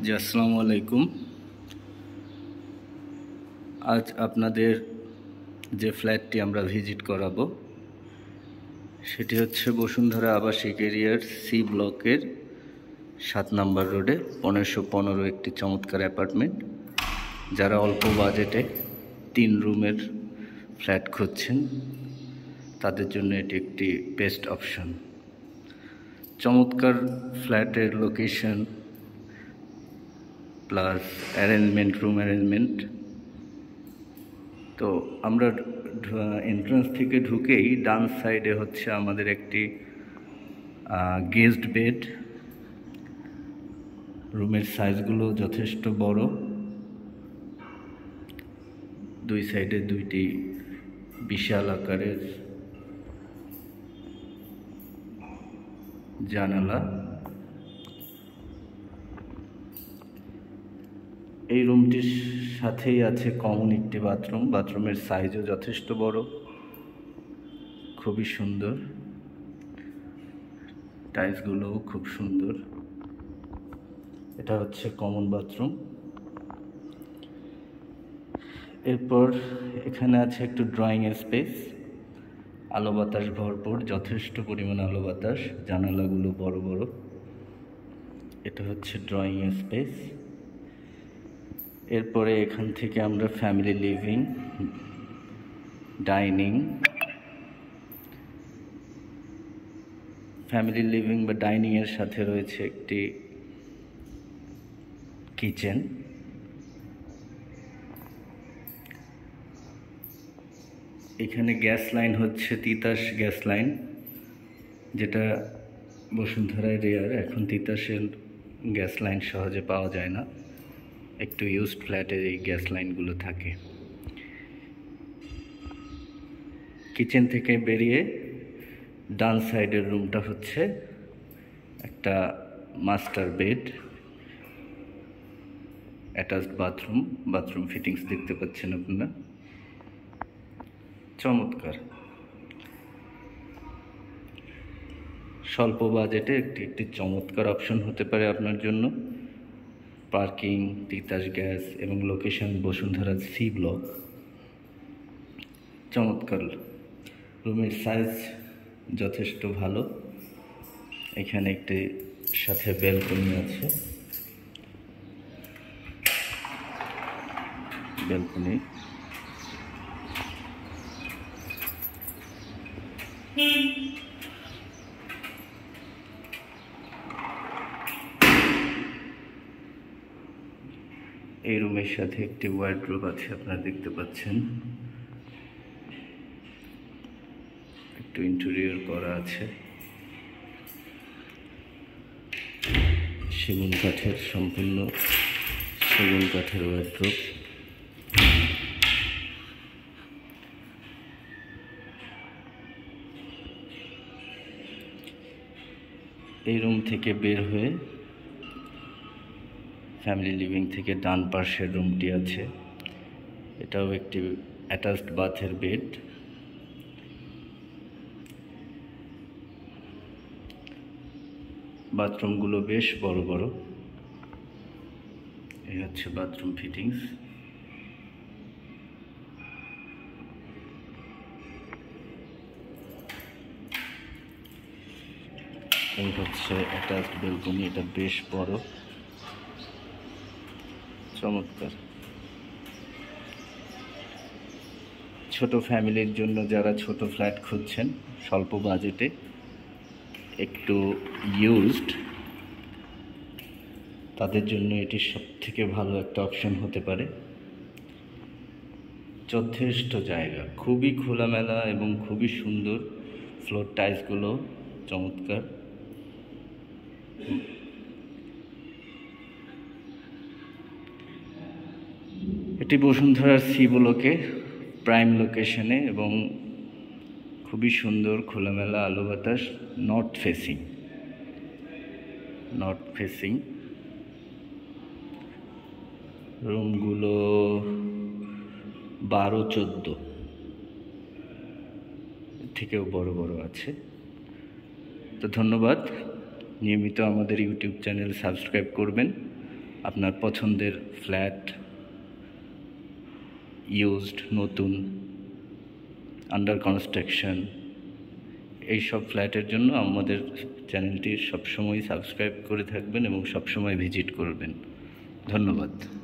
জি আসসালামু আলাইকুম। আজ আপনাদের যে ফ্ল্যাটটি আমরা ভিজিট করাবো সেটি হচ্ছে বসুন্ধরা আবাসিক এরিয়ার সি ব্লকের 7 নম্বর রোডে 1515 একটি চমৎকার অ্যাপার্টমেন্ট। যারা অল্প বাজেটে 3 রুমের ফ্ল্যাট খুঁজছেন তাদের জন্য এটি একটি বেস্ট অপশন। চমৎকার ফ্ল্যাটের location plus arrangement, room arrangement. তো আমরা এন্ট্রান্স থেকে ঢুকেই ডান সাইডে হচ্ছে আমাদের একটি গেস্ট বেড। রুমের সাইজগুলো যথেষ্ট বড়, দুই সাইডে দুইটি বিশাল আকারের জানালা। এই রুমটির সাথেই আছে কমন একটি বাথরুম। বাথরুমের সাইজও যথেষ্ট বড়, খুবই সুন্দর, টাইলসগুলোও খুব সুন্দর। এটা হচ্ছে কমন বাথরুম। এরপর এখানে আছে একটু ড্রয়িং স্পেস, আলো বাতাস ভরপুর, যথেষ্ট পরিমাণ আলো বাতাস, জানালাগুলো বড় বড়। এটা হচ্ছে ড্রয়িং স্পেস। এরপরে এখান থেকে আমরা family living, dining, family living বা ডাইনিংয়ের সাথে রয়েছে একটি কিচেন। এখানে গ্যাস লাইন হচ্ছে তিতাস গ্যাস লাইন, যেটা বসুন্ধরায় রেয়ার। এখন তিতাসের গ্যাস লাইন সহজে পাওয়া যায় না, একটু ইউজড ফ্ল্যাটে এই গ্যাস লাইনগুলো থাকে। কিচেন থেকে বেরিয়ে ডান সাইডের রুমটা হচ্ছে একটা master bed, attached bathroom, bathroom fittings দেখতে পাচ্ছেন আপনারা। চমৎকার, স্বল্প বাজেটে একটি চমৎকার অপশন হতে পারে আপনার জন্য। পার্কিং, তিতাস গ্যাস এবং লোকেশন বসুন্ধরা সি ব্লক। চমৎকার, রুমের সাইজ যথেষ্ট ভালো। এখানে একটি সাথে ব্যালকনি আছে, ব্যালকনি। এই রুমের সাথে একটি ওয়ার্ডরোব আছে, আপনারা দেখতে পাচ্ছেন। একটু ইন্টেরিয়র করা আছে, সেগুন কাঠের, সম্পূর্ণ সেগুন কাঠের ওয়ার্ডরোব। এই রুম থেকে বের হয়ে ফ্যামিলি লিভিং থেকে ডান পাশের রুমটি আছে, এটাও একটি অ্যাটাচড বাথের বেড। বাথরুমগুলো বেশ বড় বড়। এই হচ্ছে বাথরুম ফিটিংস। এই হচ্ছে অ্যাটাচড ব্যালকনি, এটা বেশ বড়, চমৎকার। ছোট ফ্যামিলির জন্য যারা ছোট ফ্ল্যাট খুঁজছেন স্বল্প বাজেটে, একটু ইউজড, তাদের জন্য এটি সবথেকে ভালো একটা অপশন হতে পারে। যথেষ্ট জায়গা, খুবই খোলামেলা এবং খুবই সুন্দর। ফ্লোর টাইলসগুলো চমৎকার। এটি বসুন্ধরার সি ব্লকে প্রাইম লোকেশনে এবং খুবই সুন্দর, খোলামেলা, আলো বাতাস, নর্থ ফেসিং। রুমগুলো 12-14 থেকেও বড় বড় আছে। তো ধন্যবাদ। নিয়মিত আমাদের ইউটিউব চ্যানেল সাবস্ক্রাইব করবেন। আপনার পছন্দের ফ্ল্যাট, ইউজড, নতুন, আন্ডার কনস্ট্রাকশন, এইসব ফ্ল্যাটের জন্য আমাদের চ্যানেলটি সবসময় সাবস্ক্রাইব করে থাকবেন এবং সবসময় ভিজিট করবেন। ধন্যবাদ।